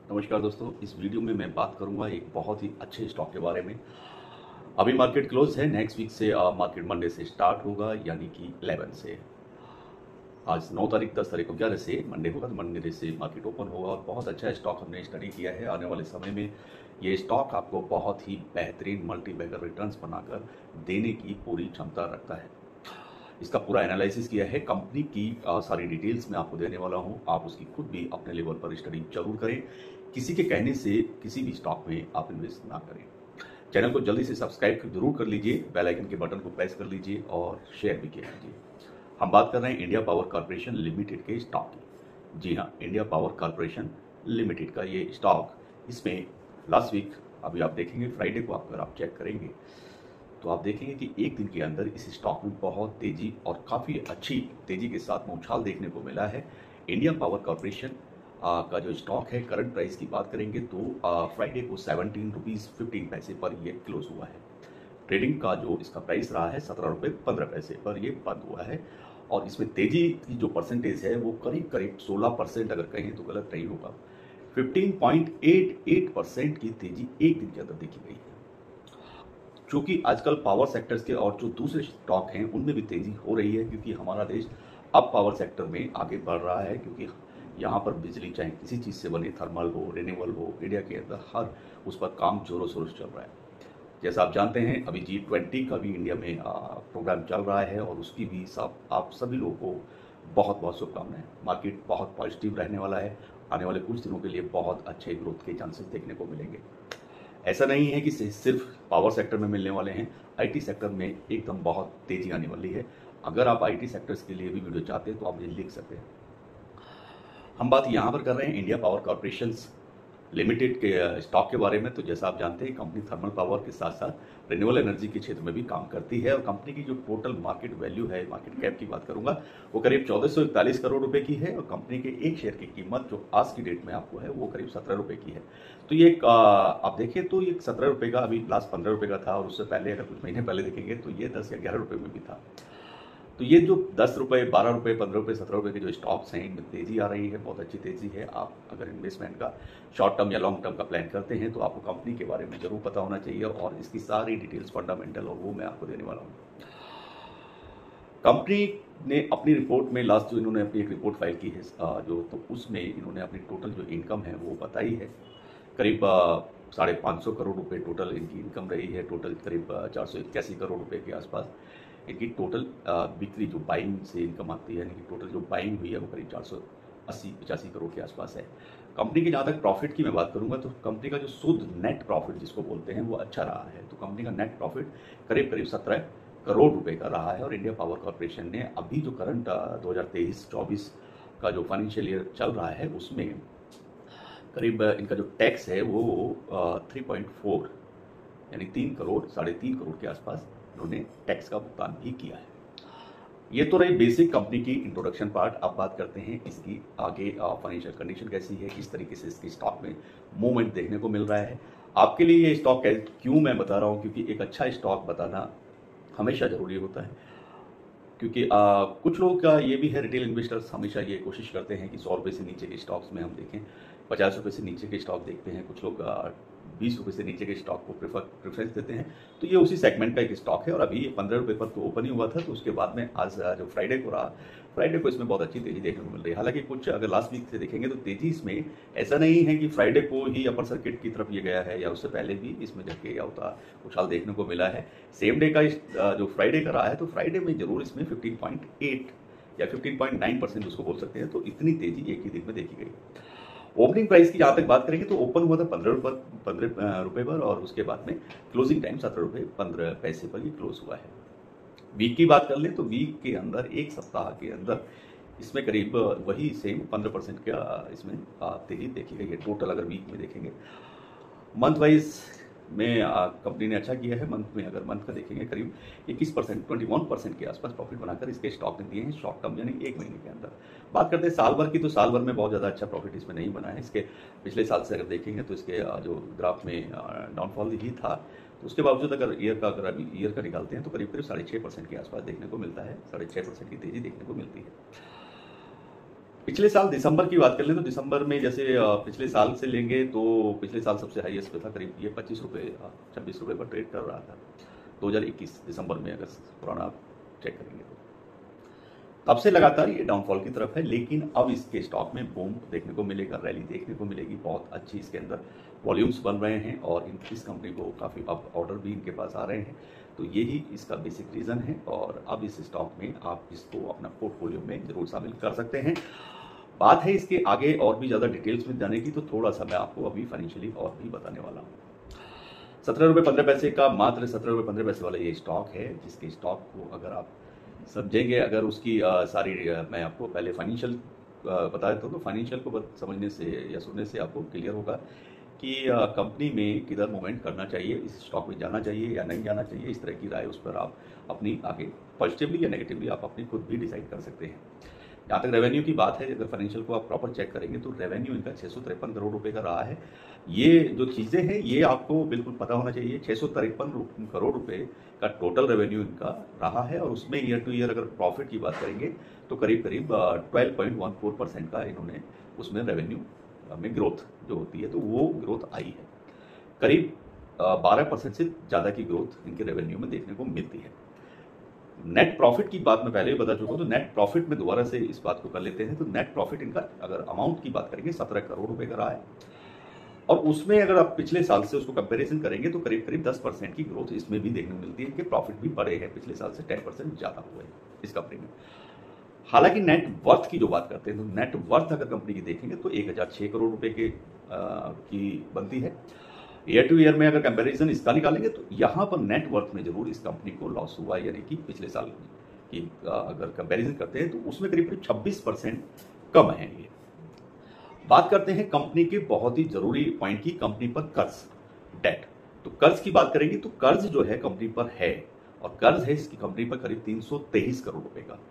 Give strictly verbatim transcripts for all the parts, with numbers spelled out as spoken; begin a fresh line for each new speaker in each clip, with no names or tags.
नमस्कार दोस्तों, इस वीडियो में मैं बात करूंगा एक बहुत ही अच्छे स्टॉक के बारे में। अभी मार्केट क्लोज है, नेक्स्ट वीक से मार्केट मंडे से स्टार्ट होगा, यानी कि ग्यारह से। आज नौ तारीख दस तारीख को ग्यारह से मंडे होगा, तो मंडे से मार्केट ओपन होगा और बहुत अच्छा स्टॉक हमने स्टडी किया है। आने वाले समय में ये स्टॉक आपको बहुत ही बेहतरीन मल्टी बैगर रिटर्न्स बनाकर देने की पूरी क्षमता रखता है। इसका पूरा एनालिसिस किया है, कंपनी की आ, सारी डिटेल्स मैं आपको देने वाला हूं। आप उसकी खुद भी अपने लेवल पर स्टडी जरूर करें। किसी के कहने से किसी भी स्टॉक में आप इन्वेस्ट ना करें। चैनल को जल्दी से सब्सक्राइब जरूर कर लीजिए, बेल आइकन के बटन को प्रेस कर लीजिए और शेयर भी किया कीजिए। हम बात कर रहे हैं इंडिया पावर कॉर्पोरेशन लिमिटेड के स्टॉक की। जी हाँ, इंडिया पावर कॉर्पोरेशन लिमिटेड का ये स्टॉक, इसमें लास्ट वीक अभी आप देखेंगे फ्राइडे को अगर आप चेक करेंगे तो आप देखेंगे कि एक दिन के अंदर इस स्टॉक में बहुत तेजी और काफ़ी अच्छी तेजी के साथ में उछाल देखने को मिला है। इंडिया पावर कॉर्पोरेशन का जो स्टॉक है, करंट प्राइस की बात करेंगे तो फ्राइडे को सेवनटीन रुपीज़ फिफ्टीन पैसे पर ये क्लोज हुआ है। ट्रेडिंग का जो इसका प्राइस रहा है सत्रह रुपये पंद्रह पैसे पर ये बंद हुआ है और इसमें तेजी की जो परसेंटेज है वो करीब करीब सोलह परसेंट, अगर कहें तो गलत नहीं होगा, fifteen point eight eight percent की तेजी एक दिन के अंदर देखी गई है। चूंकि आजकल पावर सेक्टर्स के और जो दूसरे स्टॉक हैं उनमें भी तेजी हो रही है, क्योंकि हमारा देश अब पावर सेक्टर में आगे बढ़ रहा है, क्योंकि यहाँ पर बिजली चाहे किसी चीज़ से बने, थर्मल हो, रिन्यूएबल हो, इंडिया के अंदर हर उस पर काम जोरों शोरों से चल रहा है। जैसा आप जानते हैं अभी जी ट्वेंटी का भी इंडिया में प्रोग्राम चल रहा है और उसकी भी सब आप सभी लोगों को बहुत बहुत शुभकामनाएं। मार्केट बहुत पॉजिटिव रहने वाला है, आने वाले कुछ दिनों के लिए बहुत अच्छे ग्रोथ के चांसेस देखने को मिलेंगे। ऐसा नहीं है कि सिर्फ पावर सेक्टर में मिलने वाले हैं, आईटी सेक्टर में एकदम बहुत तेजी आने वाली है। अगर आप आईटी सेक्टर्स के लिए भी वीडियो चाहते हैं तो आप मुझे लिख सकते हैं। हम बात यहाँ पर कर रहे हैं इंडिया पावर कॉर्पोरेशन लिमिटेड के स्टॉक के बारे में। तो जैसा आप जानते हैं कंपनी थर्मल पावर के साथ साथ रिन्यूएबल एनर्जी के क्षेत्र में भी काम करती है और कंपनी की जो टोटल मार्केट वैल्यू है, मार्केट कैप की बात करूंगा, वो करीब चौदह सौ इकतालीस करोड़ रुपए की है और कंपनी के एक शेयर की कीमत जो आज की डेट में आपको है वो करीब सत्रह रुपए की है। तो ये एक, आप देखें तो ये सत्रह रुपए का अभी लास्ट पंद्रह रुपए का था और उससे पहले अगर कुछ महीने पहले देखेंगे तो ये दस या ग्यारह रुपए में भी था। तो ये जो दस रुपये, बारह रुपये, पंद्रह रुपये, सत्रह रुपये के जो स्टॉक्स हैं इनमें तेजी आ रही है, बहुत अच्छी तेजी है। आप अगर इन्वेस्टमेंट का शॉर्ट टर्म या लॉन्ग टर्म का प्लान करते हैं तो आपको कंपनी के बारे में जरूर पता होना चाहिए और इसकी सारी डिटेल्स फंडामेंटल और वो मैं आपको देने वाला हूँ। कंपनी ने अपनी रिपोर्ट में लास्ट जो इन्होंने अपनी एक रिपोर्ट फाइल की है जो, तो उसमें इन्होंने अपनी टोटल जो इनकम है वो बताई है। करीब साढ़े पाँच सौ करोड़ रुपए टोटल इनकी इनकम रही है। टोटल करीब चार सौ इक्यासी करोड़ रुपए के आसपास इनकी टोटल बिक्री जो बाइंग से इनकम आती है, यानी कि टोटल जो बाइंग हुई है वो करीब चार सौ अस्सी पचासी करोड़ के आसपास है। कंपनी की जहाँ तक प्रॉफिट की मैं बात करूंगा तो कंपनी का जो शुद्ध नेट प्रॉफिट जिसको बोलते हैं वो अच्छा रहा है। तो कंपनी का नेट प्रॉफिट करीब करीब सत्रह करोड़ रुपए का रहा है और इंडिया पावर कॉर्पोरेशन ने अभी जो करंट दो हज़ार तेईस चौबीस का जो फाइनेंशियल ईयर चल रहा है उसमें करीब इनका जो टैक्स है वो थ्री पॉइंट फोर यानी तीन करोड़ साढ़े तीन करोड़ के आसपास उन्होंने टैक्स का भुगतान भी किया है। ये तो रही बेसिक कंपनी की इंट्रोडक्शन पार्ट। अब बात करते हैं इसकी आगे फाइनेंशियल कंडीशन कैसी है, किस तरीके से इसकी स्टॉक में मूवमेंट देखने को मिल रहा है। आपके लिए ये स्टॉक क्यों मैं बता रहा हूँ, क्योंकि एक अच्छा स्टॉक बताना हमेशा जरूरी होता है, क्योंकि आ, कुछ लोगों का ये भी है, रिटेल इन्वेस्टर्स हमेशा ये कोशिश करते हैं कि सौ रुपये से नीचे के स्टॉक्स में हम देखें, पचास रुपये से नीचे के स्टॉक देखते हैं, कुछ लोग बीस रुपये से नीचे के स्टॉक को प्रेफर प्रेफरेंस देते हैं। तो ये उसी सेगमेंट का एक स्टॉक है और अभी ये पंद्रह रुपये पर तो ओपन ही हुआ था। तो उसके बाद में आज जो फ्राइडे को रहा, फ्राइडे को इसमें बहुत अच्छी तेजी देखने को मिल रही है। हालांकि कुछ अगर लास्ट वीक से देखेंगे तो तेजी इसमें ऐसा नहीं है कि फ्राइडे को ही अपर सर्किट की तरफ ये गया है या उससे पहले भी इसमें झटके या उतार उछाल देखने को मिला है। सेम डे का जो फ्राइडे का रहा है तो फ्राइडे में जरूर इसमें फिफ्टीन पॉइंट एट या फिफ्टीन पॉइंट नाइन परसेंट उसको बोल सकते हैं। तो इतनी तेजी एक ही दिन में देखी गई। ओपनिंग प्राइस की जहाँ तक बात करेंगे तो ओपन हुआ था पंद्रह रुपये पंद्रह रुपये पर और उसके बाद में क्लोजिंग टाइम सत्रह रुपये पंद्रह पैसे पर ही क्लोज हुआ है। वीक की बात कर लें तो वीक के अंदर एक सप्ताह के अंदर इसमें करीब वही सेम पंद्रह परसेंट का इसमें तेजी देखी गई है टोटल अगर वीक में देखेंगे। मंथ वाइज में कंपनी ने अच्छा किया है। मंथ में अगर मंथ का देखेंगे करीब इक्कीस परसेंट ट्वेंटी वन परसेंट के आसपास प्रॉफिट बनाकर इसके स्टॉक ने दिए हैं शॉर्ट टर्म यानी एक महीने के अंदर। बात करते हैं साल भर की तो साल भर में बहुत ज़्यादा अच्छा प्रॉफिट इसमें नहीं बना है। इसके पिछले साल से अगर देखेंगे तो इसके जो ग्राफ में डाउनफॉल ही था, तो उसके बावजूद अगर ईयर का अगर अभी ईयर का निकालते हैं तो करीब करीब साढ़े छः परसेंट के आसपास देखने को मिलता है। साढ़े छः परसेंट की तेज़ी देखने को मिलती है। पिछले साल दिसंबर की बात कर लें तो दिसंबर में जैसे पिछले साल से लेंगे तो पिछले साल सबसे हाईएस्ट पे था, करीब ये पच्चीस रुपये छब्बीस रुपये पर ट्रेड कर रहा था दो हज़ार इक्कीस दिसंबर में, अगर पुराना आप चेक करेंगे तो तब से लगातार ये डाउनफॉल की तरफ है। लेकिन अब इसके स्टॉक में बूम देखने को मिलेगा, रैली देखने को मिलेगी, बहुत अच्छी इसके अंदर वॉल्यूम्स बन रहे हैं और इन इस कंपनी को काफ़ी अब ऑर्डर भी इनके पास आ रहे हैं। तो यही इसका बेसिक रीज़न है और अब इस स्टॉक में आप इसको अपना पोर्टफोलियो में जरूर शामिल कर सकते हैं। बात है इसके आगे और भी ज़्यादा डिटेल्स में जाने की, तो थोड़ा सा मैं आपको अभी फाइनेंशियली और भी बताने वाला हूँ। सत्रह रुपये पंद्रह पैसे का, मात्र सत्रह रुपये पंद्रह पैसे वाला ये स्टॉक है, जिसके स्टॉक को अगर आप समझेंगे, अगर उसकी आ, सारी आ, मैं आपको पहले फाइनेंशियल बता देता हूँ, तो फाइनेंशियल को समझने से या सुनने से आपको क्लियर होगा कि कंपनी में किधर मूवमेंट करना चाहिए, इस स्टॉक में जाना चाहिए या नहीं जाना चाहिए। इस तरह की राय उस पर आप अपनी आगे पॉजिटिवली या नेगेटिवली आप अपनी खुद भी डिसाइड कर सकते हैं। जहाँ तक रेवेन्यू की बात है, अगर फाइनेंशियल को आप प्रॉपर चेक करेंगे तो रेवेन्यू इनका छः सौ तिरपन करोड़ रुपए का रहा है। ये जो चीज़ें हैं ये आपको बिल्कुल पता होना चाहिए। छः सौ तिरपन करोड़ रुपए का टोटल रेवेन्यू इनका रहा है और उसमें ईयर टू ईयर अगर प्रॉफिट की बात करेंगे तो करीब करीब twelve point one four percent का इन्होंने उसमें रेवेन्यू में ग्रोथ जो होती है तो वो ग्रोथ आई है। करीब बारह परसेंट से ज़्यादा की ग्रोथ इनके रेवेन्यू में देखने को मिलती है। नेट प्रॉफिट की बात मैं पहले भी बता चुका हूँ, तो नेट प्रॉफिट में दोबारा से इस बात को कर लेते हैं। तो नेट प्रॉफिट इनका अगर अमाउंट की बात करेंगे सत्रह करोड़ रुपए का रहा है और उसमें अगर आप पिछले साल से उसको कंपैरिजन करेंगे तो करीब करीब दस परसेंट की ग्रोथ इसमें भी देखने को मिलती है कि प्रॉफिट भी बढ़े हैं, पिछले साल से टेन परसेंट ज़्यादा हुए हैं इस कंपनी में। हालांकि नेट वर्थ की जो बात करते हैं तो नेट वर्थ अगर कंपनी की देखेंगे तो एक हज़ार छः करोड़ रुपए के आ, की बनती है। ईयर टू ईयर में अगर कंपैरिजन इसका निकालेंगे तो यहाँ पर नेट वर्थ में जरूर इस कंपनी को लॉस हुआ, यानी कि पिछले साल की अगर कंपैरिजन करते हैं तो उसमें करीब करीब छब्बीस परसेंट कम है। ये बात करते हैं कंपनी के बहुत ही जरूरी पॉइंट की, कंपनी पर कर्ज डेट। तो कर्ज की बात करेंगे तो कर्ज जो है कंपनी पर है और कर्ज है इसकी कंपनी पर करीब तीन सौ तेईस करोड़ रुपए का।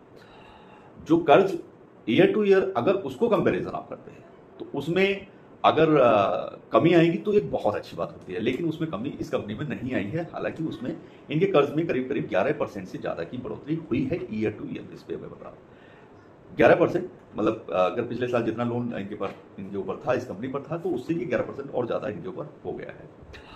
जो कर्ज ईयर टू ईयर अगर उसको कंपैरिजन आप करते हैं तो उसमें अगर आ, कमी आएगी तो एक बहुत अच्छी बात होती है, लेकिन उसमें कमी इस कंपनी में नहीं आई है। हालांकि उसमें इनके कर्ज में करीब करीब ग्यारह परसेंट से ज़्यादा की बढ़ोतरी हुई है ईयर टू ईयर बेस पे। मैं बता रहा हूँ ग्यारह परसेंट, मतलब अगर पिछले साल जितना लोन इनके पर इनके ऊपर था, इस कंपनी पर था, तो उससे ये ग्यारह परसेंट और ज़्यादा इनके ऊपर हो गया है।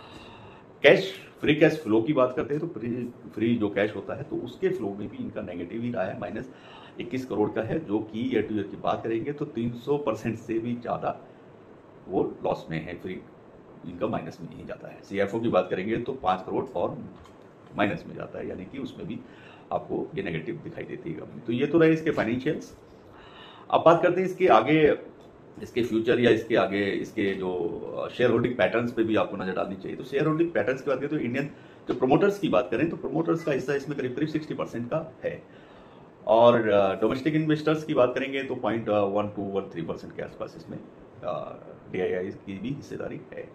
कैश फ्री कैश फ्लो की बात करते हैं तो फ्री फ्री जो कैश होता है तो उसके फ्लो में भी इनका नेगेटिव ही रहा है, माइनस इक्कीस करोड़ का है, जो कि ईयर टू ईयर की बात करेंगे तो तीन सौ परसेंट से भी ज़्यादा वो लॉस में है, फ्री इनका माइनस में ही जाता है। सीएफओ की बात करेंगे तो पाँच करोड़ और माइनस में जाता है, यानी कि उसमें भी आपको ये नेगेटिव दिखाई देती है कंपनी। तो ये तो रहे इसके फाइनेंशियल्स। अब बात करते हैं इसके आगे, इसके फ्यूचर या इसके आगे इसके जो शेयर होल्डिंग पैटर्न्स पे भी आपको नजर डालनी चाहिए। तो शेयर होल्डिंग पैटर्न्स की बात करें तो इंडियन जो प्रोमोटर्स की बात करें तो प्रोमोटर्स का हिस्सा इसमें करीब करीब सिक्सटी परसेंट का है और डोमेस्टिक इन्वेस्टर्स की बात करेंगे तो point one two one three percent के आसपास इसमें डी आई आई की भी हिस्सेदारी है।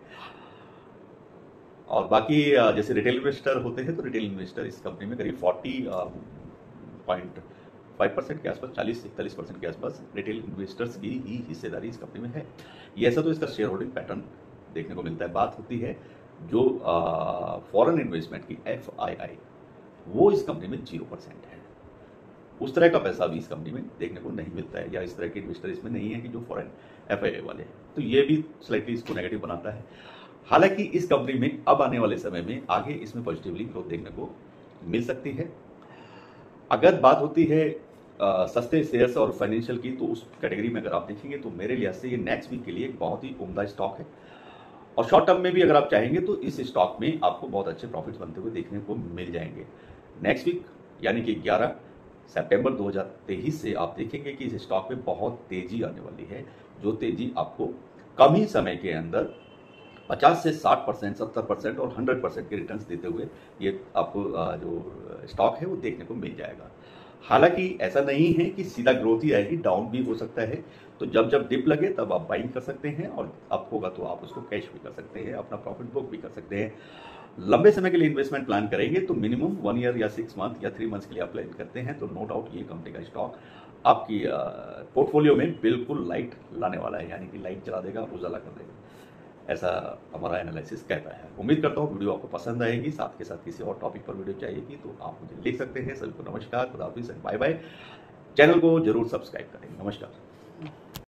और बाकी जैसे रिटेल इन्वेस्टर होते हैं तो रिटेल इन्वेस्टर इस कंपनी में करीब फोर्टी पॉइंट फाइव परसेंट के आसपास, चालीस से इकतालीस परसेंट के आसपास रिटेल इन्वेस्टर्स की ही हिस्सेदारी इस कंपनी में है। ये ऐसा तो इसका शेयर होल्डिंग पैटर्न देखने को मिलता है। बात होती है जो फॉरेन इन्वेस्टमेंट की एफ आई आई, वो इस कंपनी में जीरो परसेंट है। उस तरह का पैसा भी इस कंपनी में देखने को नहीं मिलता है, या इस तरह के इन्वेस्टर इसमें नहीं है कि जो फॉरेन एफ आई आई वाले हैं। तो ये भी स्लाइटली इसको नेगेटिव बनाता है। हालांकि इस कंपनी में अब आने वाले समय में आगे इसमें पॉजिटिवली ग्रोथ देखने को मिल सकती है। अगर बात होती है आ, सस्ते शेयर्स और फाइनेंशियल की, तो उस कैटेगरी में अगर आप देखेंगे तो मेरे लिहाज से ये नेक्स्ट वीक के लिए एक बहुत ही उम्दा स्टॉक है। और शॉर्ट टर्म में भी अगर आप चाहेंगे तो इस स्टॉक में आपको बहुत अच्छे प्रॉफिट्स बनते हुए देखने को मिल जाएंगे। नेक्स्ट वीक यानी कि ग्यारह सितंबर दो हज़ार तेईस से आप देखेंगे कि इस स्टॉक में बहुत तेजी आने वाली है, जो तेजी आपको कम ही समय के अंदर पचास से साठ परसेंट, सत्तर परसेंट और सौ परसेंट के रिटर्न्स देते हुए ये आपको जो स्टॉक है वो देखने को मिल जाएगा। हालांकि ऐसा नहीं है कि सीधा ग्रोथ ही आएगी, डाउन भी हो सकता है। तो जब जब डिप लगे तब आप बाइंग कर सकते हैं और अप होगा तो आप उसको कैश भी कर सकते हैं, अपना प्रॉफिट बुक भी कर सकते हैं। लंबे समय के लिए इन्वेस्टमेंट प्लान करेंगे तो मिनिमम वन ईयर या सिक्स मंथ या थ्री मंथ्स के लिए आप प्लान करते हैं तो नो डाउट ये कंपनी का स्टॉक आपकी पोर्टफोलियो में बिल्कुल लाइट लाने वाला है, यानी कि लाइट जला देगा, उजाला कर देगा, ऐसा हमारा एनालिसिस कहता है। उम्मीद करता हूँ वीडियो आपको पसंद आएगी। साथ के साथ किसी और टॉपिक पर वीडियो चाहिएगी तो आप मुझे लिख सकते हैं। सभी को नमस्कार, खुदा हाफिज़, बाय बाय। चैनल को जरूर सब्सक्राइब करें। नमस्कार।